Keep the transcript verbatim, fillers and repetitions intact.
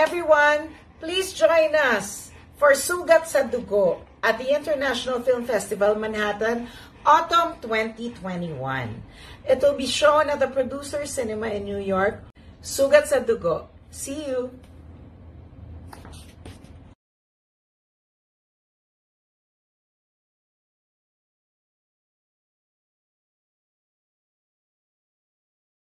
everyone, please join us for Sugat sa Dugo at the International Film Festival, Manhattan, Autumn twenty twenty-one. It will be shown at the Producer Cinema in New York. Sugat sa Dugo. See you!